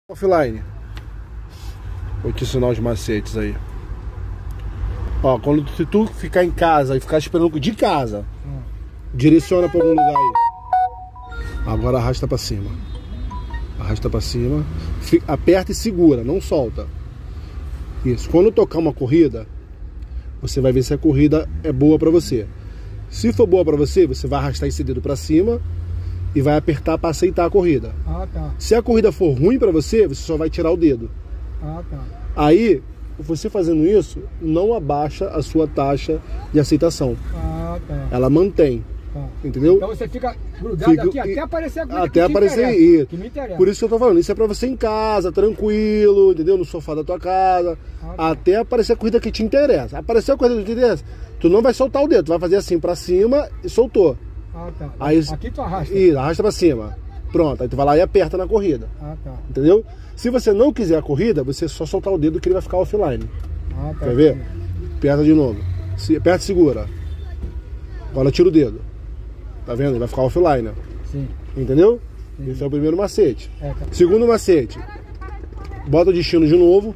Offline. Vou te ensinar os macetes aí. Ó, se tu ficar em casa e ficar esperando de casa, direciona pra algum lugar aí. Agora arrasta pra cima. Arrasta pra cima. Aperta e segura, não solta. Isso. Quando tocar uma corrida, você vai ver se a corrida é boa pra você. Se for boa pra você, você vai arrastar esse dedo pra cima e vai apertar pra aceitar a corrida. Ah, tá. Se a corrida for ruim pra você, você só vai tirar o dedo. Ah, tá. Aí, você fazendo isso, não abaixa a sua taxa de aceitação. Ah, tá. Ela mantém. Tá. Entendeu? Então você fica grudado aqui até aparecer a corrida até aparecer isso. Que me interessa. Por isso que eu tô falando, isso é pra você em casa, tranquilo, entendeu? No sofá da tua casa. Ah, tá. Até aparecer a corrida que te interessa. Apareceu a corrida que te interessa, tu não vai soltar o dedo, tu vai fazer assim pra cima e soltou. Ah, tá. Aí, aqui tu arrasta. Isso, arrasta pra cima. Pronto, aí tu vai lá e aperta na corrida. Ah, tá. Entendeu? Se você não quiser a corrida, você só soltar o dedo que ele vai ficar offline. Ah, tá. Quer ver? Aperta de novo. Aperta e segura. Agora tira o dedo. Tá vendo? Ele vai ficar offline. Ó. Sim. Entendeu? Sim. Esse é o primeiro macete. É, tá. Segundo macete. Bota o destino de novo.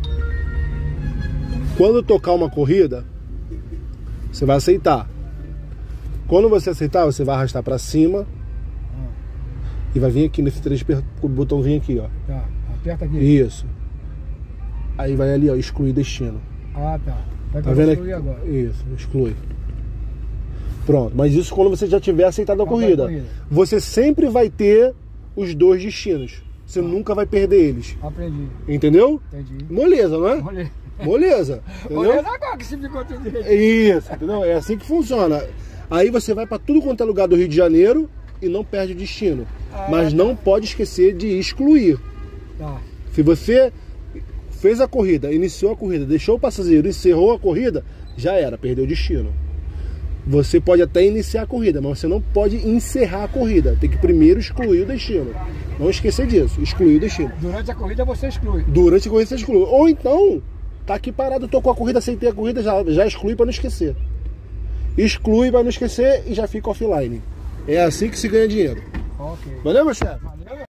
Quando tocar uma corrida, você vai aceitar. Quando você aceitar, você vai arrastar pra cima. E vai vir aqui nesse botãozinho aqui, ó. Tá. Aperta aqui. Isso. Aí vai ali, ó, excluir destino. Ah, tá. Vai Tá vendo excluir aqui? agora. Isso, exclui. Pronto, mas isso quando você já tiver aceitado a corrida. Você sempre vai ter os dois destinos. Você nunca vai perder eles. Aprendi. Entendeu? Entendi. Moleza, não é? Moleza. Moleza. Entendeu? Moleza agora que você ficou tudo direito. Isso, entendeu? É assim que funciona. Aí você vai pra tudo quanto é lugar do Rio de Janeiro e não perde o destino. Mas não pode esquecer de excluir. Tá. Se você fez a corrida, iniciou a corrida, deixou o passageiro, encerrou a corrida, já era, perdeu o destino. Você pode até iniciar a corrida, mas você não pode encerrar a corrida. Tem que primeiro excluir o destino. Não esquecer disso, excluir o destino. Durante a corrida você exclui. Durante a corrida você exclui. Ou então, tá aqui parado, tocou a corrida, aceitei a corrida, já exclui para não esquecer. Exclui para não esquecer e já fica offline. É assim que se ganha dinheiro. Ok. Valeu, meu chefe?